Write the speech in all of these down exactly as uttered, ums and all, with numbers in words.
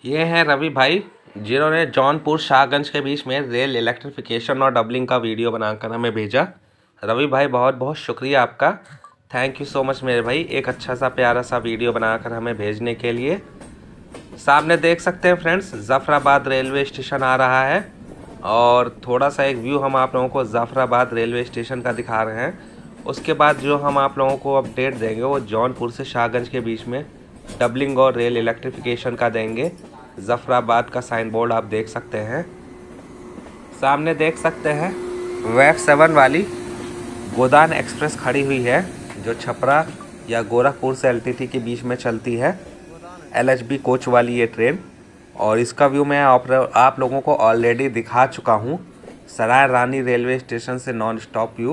ये हैं रवि भाई, जिन्होंने जौनपुर शाहगंज के बीच में रेल इलेक्ट्रिफिकेशन और डबलिंग का वीडियो बनाकर हमें भेजा। रवि भाई बहुत बहुत शुक्रिया आपका, थैंक यू सो मच मेरे भाई, एक अच्छा सा प्यारा सा वीडियो बनाकर हमें भेजने के लिए। सामने देख सकते हैं फ्रेंड्स, ज़फ़राबाद रेलवे स्टेशन आ रहा है और थोड़ा सा एक व्यू हम आप लोगों को ज़फ़राबाद रेलवे स्टेशन का दिखा रहे हैं। उसके बाद जो हम आप लोगों को अपडेट देंगे वो जौनपुर से शाहगंज के बीच में डबलिंग और रेल इलेक्ट्रिफिकेशन का देंगे। ज़फ़राबाद का साइन बोर्ड आप देख सकते हैं, सामने देख सकते हैं वेव सेवन वाली गोदान एक्सप्रेस खड़ी हुई है, जो छपरा या गोरखपुर से एलटीटी के बीच में चलती है। एलएचबी कोच वाली ये ट्रेन, और इसका व्यू मैं आप, आप लोगों को ऑलरेडी दिखा चुका हूँ सराय रानी रेलवे स्टेशन से नॉन स्टॉप व्यू।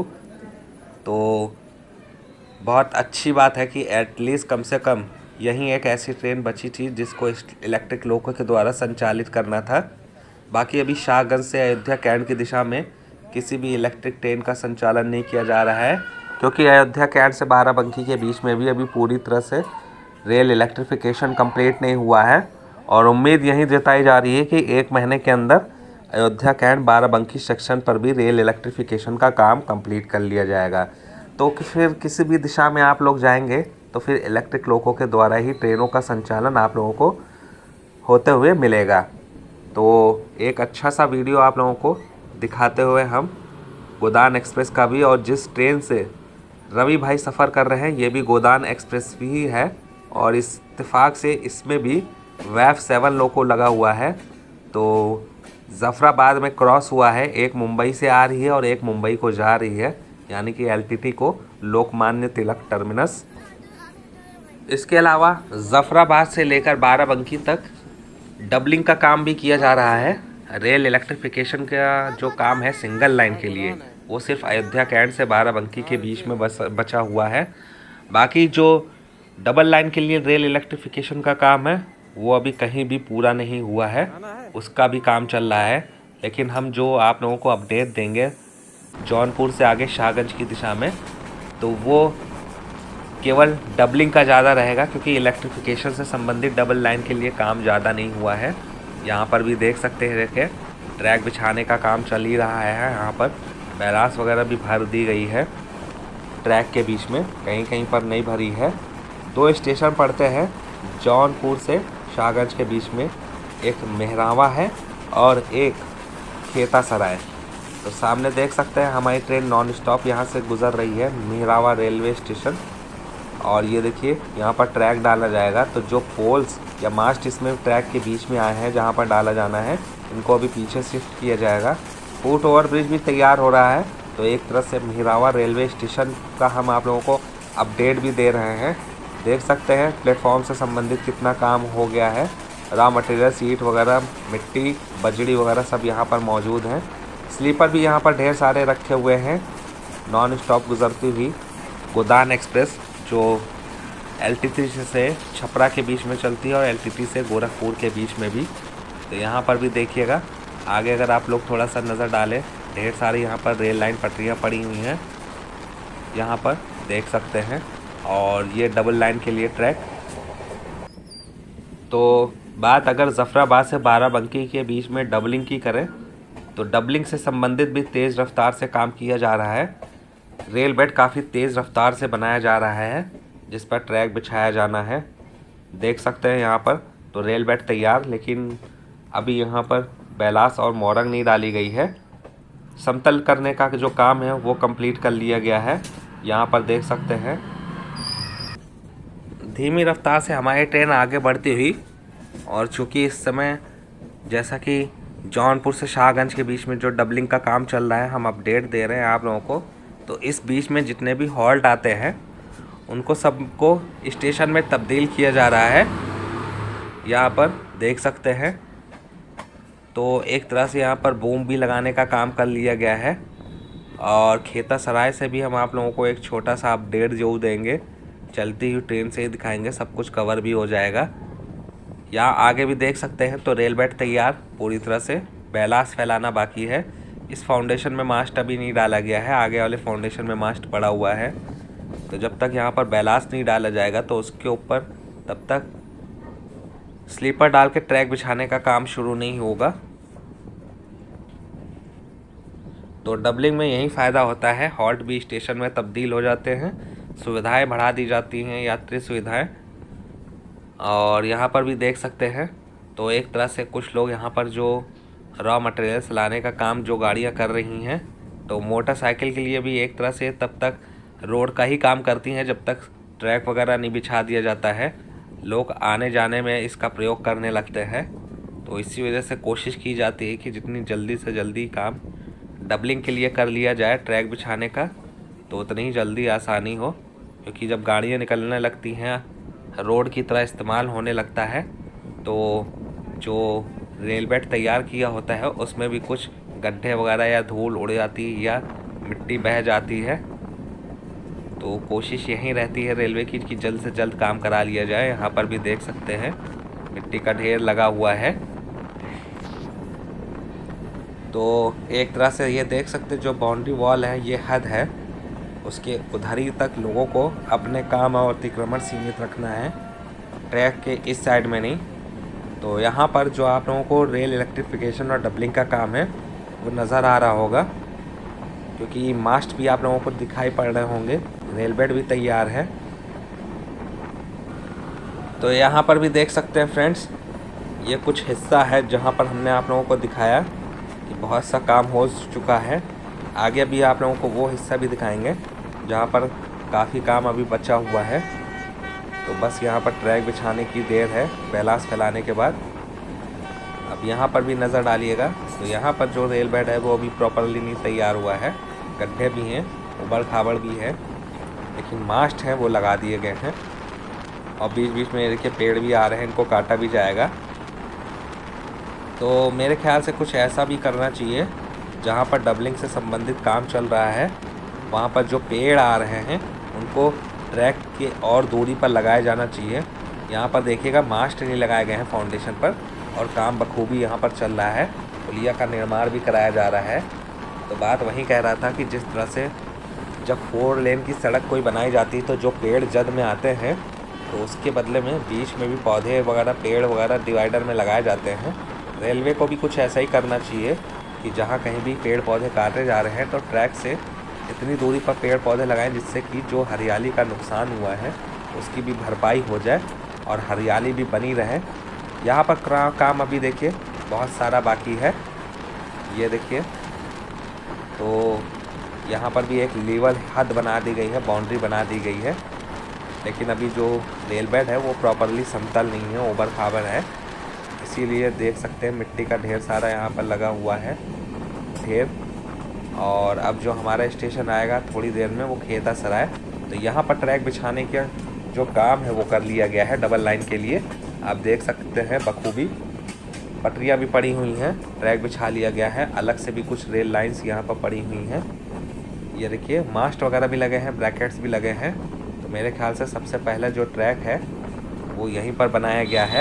तो बहुत अच्छी बात है कि एटलीस्ट कम से कम यहीं एक ऐसी ट्रेन बची थी जिसको इलेक्ट्रिक लोको के द्वारा संचालित करना था। बाकी अभी शाहगंज से अयोध्या कैंट की दिशा में किसी भी इलेक्ट्रिक ट्रेन का संचालन नहीं किया जा रहा है, क्योंकि अयोध्या कैंट से बाराबंकी के बीच में भी अभी पूरी तरह से रेल इलेक्ट्रिफिकेशन कंप्लीट नहीं हुआ है। और उम्मीद यही जताई जा रही है कि एक महीने के अंदर अयोध्या कैंट बाराबंकी सेक्शन पर भी रेल इलेक्ट्रिफिकेशन का काम कंप्लीट कर लिया जाएगा। तो कि फिर किसी भी दिशा में आप लोग जाएंगे तो फिर इलेक्ट्रिक लोको के द्वारा ही ट्रेनों का संचालन आप लोगों को होते हुए मिलेगा। तो एक अच्छा सा वीडियो आप लोगों को दिखाते हुए हम गोदान एक्सप्रेस का भी, और जिस ट्रेन से रवि भाई सफ़र कर रहे हैं ये भी गोदान एक्सप्रेस भी है, और इस इत्तेफाक से इसमें भी वेव सेवन लोको लगा हुआ है। तो ज़फ़राबाद में क्रॉस हुआ है, एक मुंबई से आ रही है और एक मुंबई को जा रही है, यानी कि एलटीटी को लोकमान्य तिलक टर्मिनस। इसके अलावा ज़फ़राबाद से लेकर बाराबंकी तक डबलिंग का काम भी किया जा रहा है। रेल इलेक्ट्रिफिकेशन का जो काम है सिंगल लाइन के लिए, वो सिर्फ अयोध्या कैंट से बाराबंकी के बीच में बस बचा हुआ है। बाकी जो डबल लाइन के लिए रेल इलेक्ट्रिफिकेशन का काम है वो अभी कहीं भी पूरा नहीं हुआ है, उसका भी काम चल रहा है। लेकिन हम जो आप लोगों को अपडेट देंगे जौनपुर से आगे शाहगंज की दिशा में, तो वो केवल डबलिंग का ज़्यादा रहेगा, क्योंकि इलेक्ट्रिफिकेशन से संबंधित डबल लाइन के लिए काम ज़्यादा नहीं हुआ है। यहाँ पर भी देख सकते हैं, देखिए ट्रैक बिछाने का काम चल ही रहा है। यहाँ पर बैरास वगैरह भी भर दी गई है ट्रैक के बीच में, कहीं कहीं पर नहीं भरी है। दो स्टेशन पड़ते हैं जौनपुर से शाहगंज के बीच में, एक मेहरावा है और एक खेता सराय। तो सामने देख सकते हैं हमारी ट्रेन नॉन स्टॉप यहाँ से गुज़र रही है मेहरावा रेलवे स्टेशन। और ये देखिए यहाँ पर ट्रैक डाला जाएगा, तो जो पोल्स या मास्ट इसमें ट्रैक के बीच में आए हैं जहाँ पर डाला जाना है, इनको अभी पीछे शिफ्ट किया जाएगा। फुट ओवर ब्रिज भी तैयार हो रहा है। तो एक तरह से मेहरावा रेलवे स्टेशन का हम आप लोगों को अपडेट भी दे रहे हैं। देख सकते हैं प्लेटफॉर्म से संबंधित कितना काम हो गया है। रॉ मटेरियल, सीट वगैरह, मिट्टी, बजड़ी वगैरह सब यहाँ पर मौजूद हैं। स्लीपर भी यहाँ पर ढेर सारे रखे हुए हैं। नॉन स्टॉप गुजरती हुई गोदान एक्सप्रेस जो एलटीटी से छपरा के बीच में चलती है और एलटीटी से गोरखपुर के बीच में भी। तो यहाँ पर भी देखिएगा आगे, अगर आप लोग थोड़ा सा नज़र डालें, ढेर सारी यहाँ पर रेल लाइन पटरियाँ पड़ी हुई हैं, यहाँ पर देख सकते हैं। और ये डबल लाइन के लिए ट्रैक। तो बात अगर ज़फ़राबाद से बाराबंकी के बीच में डबलिंग की करें, तो डबलिंग से संबंधित भी तेज़ रफ्तार से काम किया जा रहा है। रेल बेड काफ़ी तेज़ रफ्तार से बनाया जा रहा है, जिस पर ट्रैक बिछाया जाना है। देख सकते हैं यहाँ पर तो रेल बेड तैयार, लेकिन अभी यहाँ पर बैलास और मोरंग नहीं डाली गई है। समतल करने का जो काम है वो कंप्लीट कर लिया गया है। यहाँ पर देख सकते हैं धीमी रफ्तार से हमारी ट्रेन आगे बढ़ती हुई, और चूँकि इस समय जैसा कि जौनपुर से शाहगंज के बीच में जो डबलिंग का काम चल रहा है, हम अपडेट दे रहे हैं आप लोगों को। तो इस बीच में जितने भी हॉल्ट आते हैं उनको सबको स्टेशन में तब्दील किया जा रहा है। यहाँ पर देख सकते हैं तो एक तरह से यहाँ पर बूम भी लगाने का काम कर लिया गया है। और खेता सराय से भी हम आप लोगों को एक छोटा सा अपडेट जो देंगे, चलती हुई ट्रेन से ही दिखाएंगे, सब कुछ कवर भी हो जाएगा। यहाँ आगे भी देख सकते हैं तो रेल बेड तैयार पूरी तरह से, बैलास फैलाना बाकी है। इस फाउंडेशन में मास्ट अभी नहीं डाला गया है, आगे वाले फाउंडेशन में मास्ट पड़ा हुआ है। तो जब तक यहाँ पर बैलास नहीं डाला जाएगा तो उसके ऊपर तब तक स्लीपर डाल के ट्रैक बिछाने का काम शुरू नहीं होगा। तो डबलिंग में यही फ़ायदा होता है, हॉल्ट भी स्टेशन में तब्दील हो जाते हैं, सुविधाएं बढ़ा दी जाती हैं, यात्री सुविधाएं। और यहाँ पर भी देख सकते हैं, तो एक तरह से कुछ लोग यहाँ पर जो रॉ मटेरियल्स लाने का काम जो गाड़ियाँ कर रही हैं, तो मोटरसाइकिल के लिए भी एक तरह से तब तक रोड का ही काम करती हैं जब तक ट्रैक वगैरह नहीं बिछा दिया जाता है। लोग आने जाने में इसका प्रयोग करने लगते हैं, तो इसी वजह से कोशिश की जाती है कि जितनी जल्दी से जल्दी काम डबलिंग के लिए कर लिया जाए ट्रैक बिछाने का, तो उतनी ही जल्दी आसानी हो। क्योंकि जब गाड़ियाँ निकलने लगती हैं, रोड की तरह इस्तेमाल होने लगता है, तो जो रेल बेड तैयार किया होता है उसमें भी कुछ गड्ढे वगैरह या धूल उड़ जाती है या मिट्टी बह जाती है। तो कोशिश यही रहती है रेलवे की कि जल्द से जल्द काम करा लिया जाए। यहाँ पर भी देख सकते हैं मिट्टी का ढेर लगा हुआ है। तो एक तरह से ये देख सकते हैं जो बाउंड्री वॉल है ये हद है, उसके उधरी तक लोगों को अपने काम और अतिक्रमण सीमित रखना है, ट्रैक के इस साइड में नहीं। तो यहाँ पर जो आप लोगों को रेल इलेक्ट्रिफिकेशन और डबलिंग का काम है वो नज़र आ रहा होगा, क्योंकि मास्ट भी आप लोगों को दिखाई पड़ रहे होंगे, रेल बेड भी तैयार है। तो यहाँ पर भी देख सकते हैं फ्रेंड्स, ये कुछ हिस्सा है जहाँ पर हमने आप लोगों को दिखाया कि बहुत सा काम हो चुका है। आगे भी आप लोगों को वो हिस्सा भी दिखाएंगे जहाँ पर काफ़ी काम अभी बचा हुआ है। तो बस यहाँ पर ट्रैक बिछाने की देर है बैलास फैलाने के बाद। अब यहाँ पर भी नज़र डालिएगा, तो यहाँ पर जो रेल बेड है वो अभी प्रॉपरली नहीं तैयार हुआ है, गड्ढे भी हैं, उबड़ खाबड़ भी है, लेकिन मास्ट हैं वो लगा दिए गए हैं। और बीच बीच में देखिए पेड़ भी आ रहे हैं, इनको काटा भी जाएगा। तो मेरे ख्याल से कुछ ऐसा भी करना चाहिए जहाँ पर डबलिंग से संबंधित काम चल रहा है, वहाँ पर जो पेड़ आ रहे हैं उनको ट्रैक के और दूरी पर लगाया जाना चाहिए। यहाँ पर देखिएगा मास्ट नहीं लगाए गए हैं फाउंडेशन पर, और काम बखूबी यहाँ पर चल रहा है, पुलिया का निर्माण भी कराया जा रहा है। तो बात वहीं कह रहा था कि जिस तरह से जब फोर लेन की सड़क कोई बनाई जाती है तो जो पेड़ जद में आते हैं, तो उसके बदले में बीच में भी पौधे वगैरह पेड़ वगैरह डिवाइडर में लगाए जाते हैं। रेलवे को भी कुछ ऐसा ही करना चाहिए कि जहाँ कहीं भी पेड़ पौधे काटे जा रहे हैं तो ट्रैक से इतनी दूरी पर पेड़ पौधे लगाएं जिससे कि जो हरियाली का नुकसान हुआ है उसकी भी भरपाई हो जाए और हरियाली भी बनी रहे। यहाँ पर काम अभी देखिए बहुत सारा बाकी है, ये देखिए। तो यहाँ पर भी एक लेवल हद बना दी गई है, बाउंड्री बना दी गई है, लेकिन अभी जो रेल बेड है वो प्रॉपरली समतल नहीं है, ऊबड़ खाबड़ है। इसीलिए देख सकते हैं मिट्टी का ढेर सारा यहाँ पर लगा हुआ है ढेर। और अब जो हमारा स्टेशन आएगा थोड़ी देर में वो खेता सराय, तो यहाँ पर ट्रैक बिछाने का जो काम है वो कर लिया गया है डबल लाइन के लिए। आप देख सकते हैं बखूबी पटरियाँ भी पड़ी हुई हैं, ट्रैक बिछा लिया गया है। अलग से भी कुछ रेल लाइंस यहाँ पर पड़ी हुई हैं, ये देखिए मास्ट वगैरह भी लगे हैं, ब्रैकेट्स भी लगे हैं। तो मेरे ख्याल से सबसे पहले जो ट्रैक है वो यहीं पर बनाया गया है।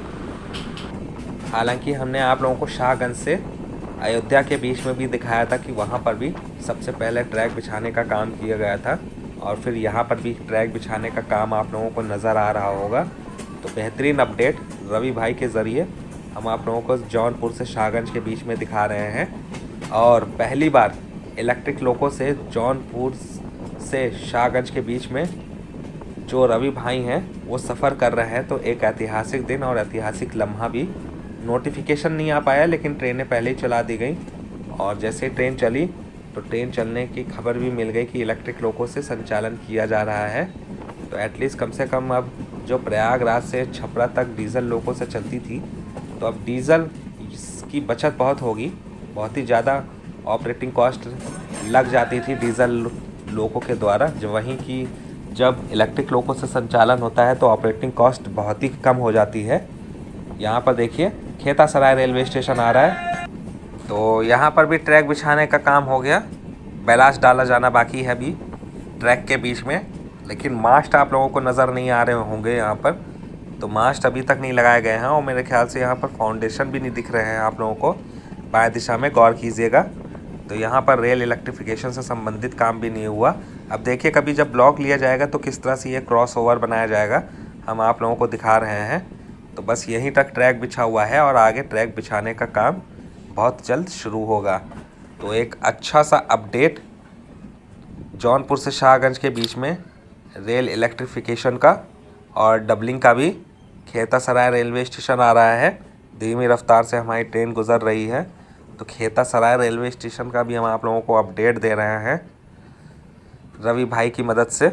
हालांकि हमने आप लोगों को शाहगंज से अयोध्या के बीच में भी दिखाया था कि वहाँ पर भी सबसे पहले ट्रैक बिछाने का काम किया गया था, और फिर यहाँ पर भी ट्रैक बिछाने का काम आप लोगों को नज़र आ रहा होगा। तो बेहतरीन अपडेट रवि भाई के ज़रिए हम आप लोगों को जौनपुर से शाहगंज के बीच में दिखा रहे हैं। और पहली बार इलेक्ट्रिक लोको से जौनपुर से शाहगंज के बीच में जो रवि भाई हैं वो सफ़र कर रहे हैं, तो एक ऐतिहासिक दिन और ऐतिहासिक लम्हा भी। नोटिफिकेशन नहीं आ पाया, लेकिन ट्रेनें पहले ही चला दी गई, और जैसे ट्रेन चली तो ट्रेन चलने की खबर भी मिल गई कि इलेक्ट्रिक लोको से संचालन किया जा रहा है। तो एटलीस्ट कम से कम अब जो प्रयागराज से छपरा तक डीजल लोको से चलती थी, तो अब डीजल की बचत बहुत होगी। बहुत ही ज़्यादा ऑपरेटिंग कॉस्ट लग जाती थी डीजल लोको के द्वारा, जो वहीं की जब इलेक्ट्रिक लोको से संचालन होता है तो ऑपरेटिंग कॉस्ट बहुत ही कम हो जाती है। यहाँ पर देखिए खेता सराय रेलवे स्टेशन आ रहा है, तो यहाँ पर भी ट्रैक बिछाने का काम हो गया। बैलास डाला जाना बाकी है अभी ट्रैक के बीच में, लेकिन मास्ट आप लोगों को नज़र नहीं आ रहे होंगे यहाँ पर। तो मास्ट अभी तक नहीं लगाए गए हैं, और मेरे ख्याल से यहाँ पर फाउंडेशन भी नहीं दिख रहे हैं आप लोगों को। बाएं दिशा में गौर कीजिएगा, तो यहाँ पर रेल इलेक्ट्रिफिकेशन से संबंधित काम भी नहीं हुआ। अब देखिए कभी जब ब्लॉक लिया जाएगा तो किस तरह से ये क्रॉस ओवर बनाया जाएगा, हम आप लोगों को दिखा रहे हैं। तो बस यहीं तक ट्रैक बिछा हुआ है और आगे ट्रैक बिछाने का काम बहुत जल्द शुरू होगा। तो एक अच्छा सा अपडेट जौनपुर से शाहगंज के बीच में रेल इलेक्ट्रिफिकेशन का और डबलिंग का भी खेतासराय रेलवे स्टेशन आ रहा है। धीमी रफ्तार से हमारी ट्रेन गुजर रही है, तो खेतासराय रेलवे स्टेशन का भी हम आप लोगों को अपडेट दे रहे हैं रवि भाई की मदद से।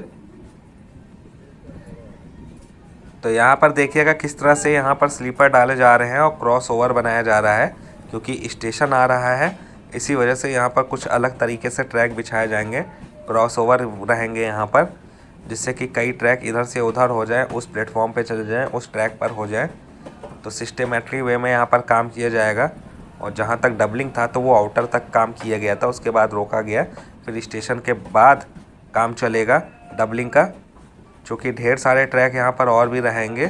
तो यहाँ पर देखिएगा किस तरह से यहाँ पर स्लीपर डाले जा रहे हैं और क्रॉस ओवर बनाया जा रहा है, क्योंकि स्टेशन आ रहा है इसी वजह से यहाँ पर कुछ अलग तरीके से ट्रैक बिछाए जाएंगे, क्रॉस ओवर रहेंगे यहाँ पर, जिससे कि कई ट्रैक इधर से उधर हो जाए, उस प्लेटफॉर्म पे चले जाएं, उस ट्रैक पर हो जाए। तो सिस्टमेटिक वे में यहाँ पर काम किया जाएगा। और जहाँ तक डबलिंग था तो वो आउटर तक काम किया गया था, उसके बाद रोका गया, फिर स्टेशन के बाद काम चलेगा डबलिंग का, चूँकि ढेर सारे ट्रैक यहाँ पर और भी रहेंगे।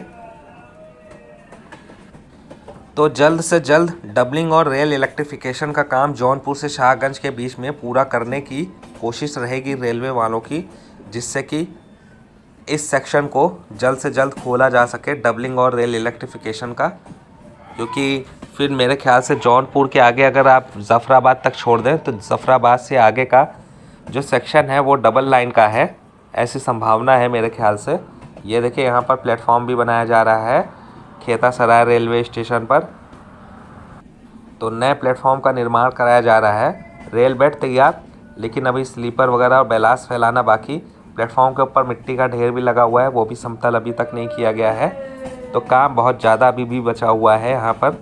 तो जल्द से जल्द डबलिंग और रेल इलेक्ट्रिफिकेशन का काम जौनपुर से शाहगंज के बीच में पूरा करने की कोशिश रहेगी रेलवे वालों की, जिससे कि इस सेक्शन को जल्द से जल्द खोला जा सके डबलिंग और रेल इलेक्ट्रिफिकेशन का। क्योंकि फिर मेरे ख्याल से जौनपुर के आगे अगर आप ज़फ़राबाद तक छोड़ दें तो ज़फ़राबाद से आगे का जो सेक्शन है वो डबल लाइन का है, ऐसी संभावना है मेरे ख्याल से। ये देखिए यहाँ पर प्लेटफॉर्म भी बनाया जा रहा है खेतासराय रेलवे स्टेशन पर। तो नए प्लेटफॉर्म का निर्माण कराया जा रहा है। रेल बेड तैयार, लेकिन अभी स्लीपर वगैरह और बैलास्ट फैलाना बाकी। प्लेटफॉर्म के ऊपर मिट्टी का ढेर भी लगा हुआ है, वो भी समतल अभी तक नहीं किया गया है। तो काम बहुत ज़्यादा अभी भी बचा हुआ है यहाँ पर।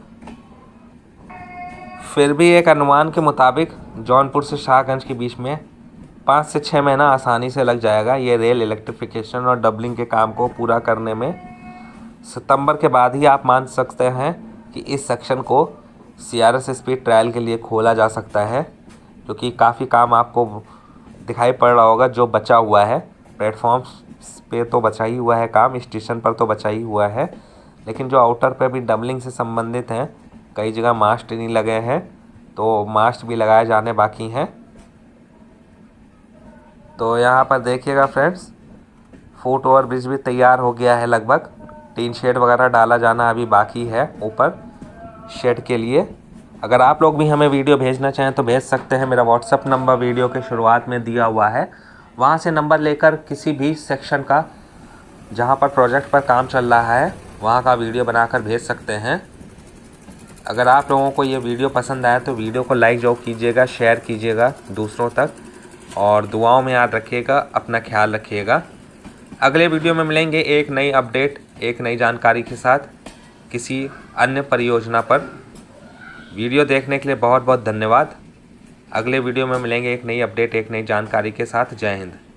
फिर भी एक अनुमान के मुताबिक जौनपुर से शाहगंज के बीच में पाँच से छः महीना आसानी से लग जाएगा ये रेल इलेक्ट्रिफिकेशन और डबलिंग के काम को पूरा करने में। सितंबर के बाद ही आप मान सकते हैं कि इस सेक्शन को C R S speed trial के लिए खोला जा सकता है, क्योंकि काफ़ी काम आपको दिखाई पड़ रहा होगा जो बचा हुआ है। प्लेटफॉर्म्स पे तो बचा ही हुआ है काम, स्टेशन पर तो बचा ही हुआ है, लेकिन जो आउटर पे भी डबलिंग से संबंधित हैं, कई जगह मास्ट नहीं लगे हैं, तो मास्ट भी लगाए जाने बाकी हैं। तो यहाँ पर देखिएगा फ्रेंड्स, फुट ओवर ब्रिज भी तैयार हो गया है लगभग। टीन शेड वगैरह डाला जाना अभी बाकी है ऊपर शेड के लिए। अगर आप लोग भी हमें वीडियो भेजना चाहें तो भेज सकते हैं। मेरा व्हाट्सअप नंबर वीडियो के शुरुआत में दिया हुआ है, वहाँ से नंबर लेकर किसी भी सेक्शन का जहाँ पर प्रोजेक्ट पर काम चल रहा है वहाँ का वीडियो बनाकर भेज सकते हैं। अगर आप लोगों को ये वीडियो पसंद आया तो वीडियो को लाइक जरूर कीजिएगा, शेयर कीजिएगा दूसरों तक, और दुआओं में याद रखिएगा, अपना ख्याल रखिएगा। अगले वीडियो में मिलेंगे एक नई अपडेट, एक नई जानकारी के साथ किसी अन्य परियोजना पर। वीडियो देखने के लिए बहुत बहुत धन्यवाद। अगले वीडियो में मिलेंगे एक नई अपडेट, एक नई जानकारी के साथ। जय हिंद।